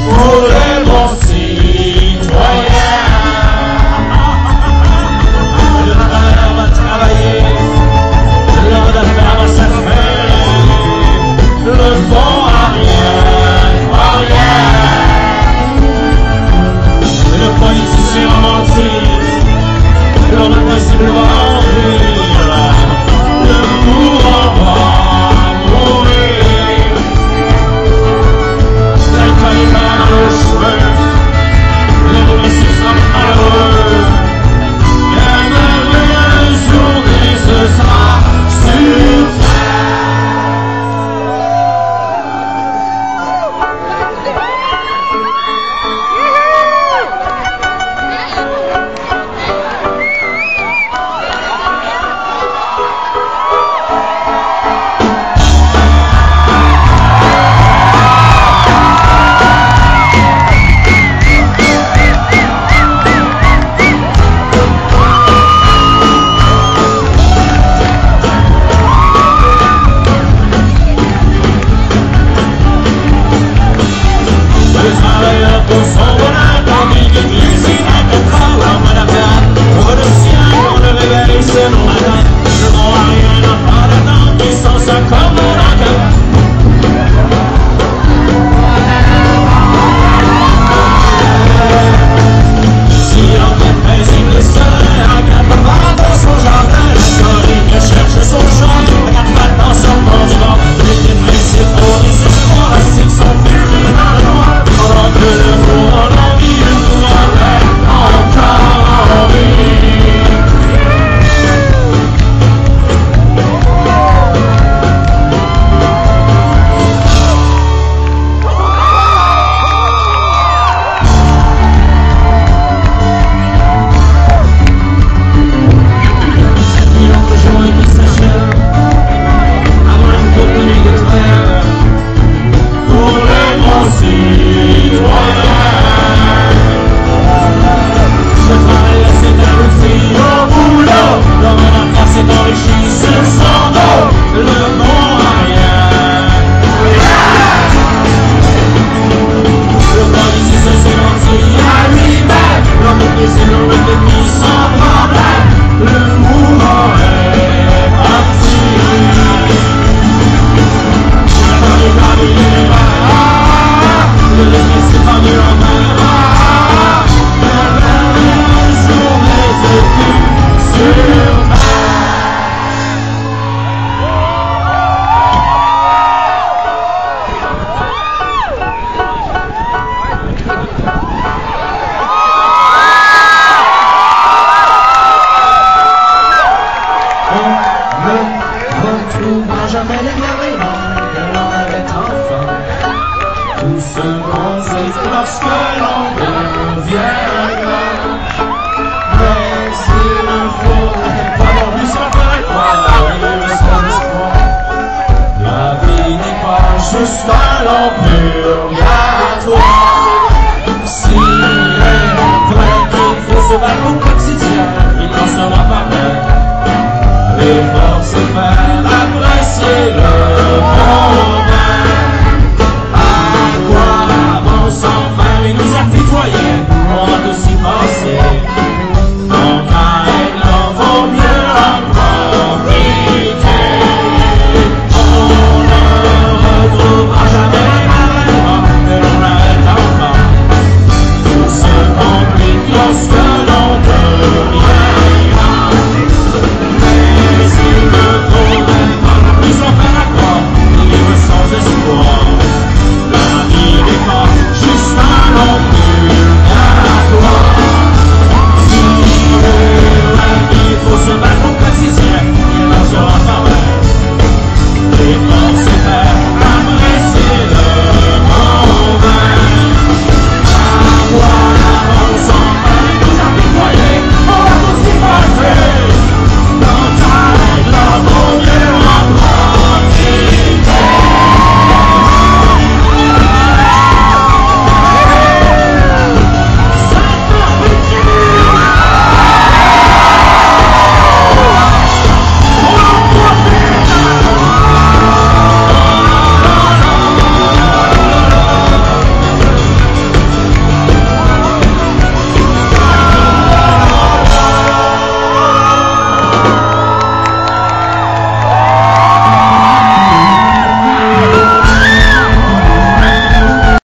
pour les bons citoyens. Le travailleur va travailler, l'homme d'affaires va s'affaire, le bon à rien, à rien. Le politicien va mentir, l'homme impossible va en rire, le mourant va mourir. L'alcool est dans le cheveu, les domestiques sont malheureux. La merveilleuse journée ce sera sur jamais les merveillements que l'on avait enfant. Tout se bronze lorsque l'on devient grand. Mais s'il faut pas non plus s'en faire croire, il reste un espoir. La vie n'est pas juste un long purgatoire. Si est vrai qu'il faut se battre